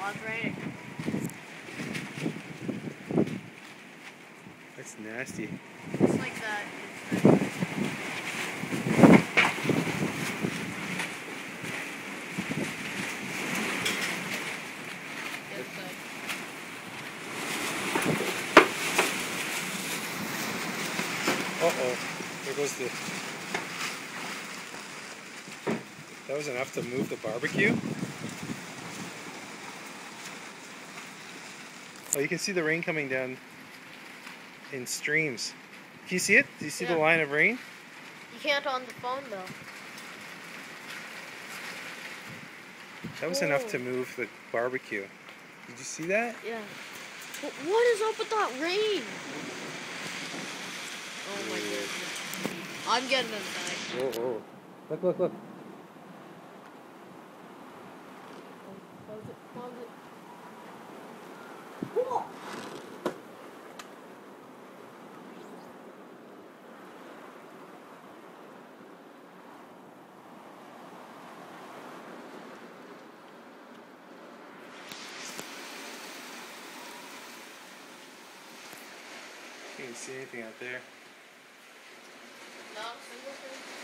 Oh, it's raining. That's nasty. It's like that. Uh-oh. There goes the... That was enough to move the barbecue? Oh, you can see the rain coming down in streams. Can you see it? Do you see the line of rain? You can't on the phone, though. That was enough to move the barbecue. Did you see that? Yeah. But what is up with that rain? Oh my goodness. I'm getting in the bag. Oh. Look, look, look. Close it, close it. Whoa! You can see anything out there? No, single thing.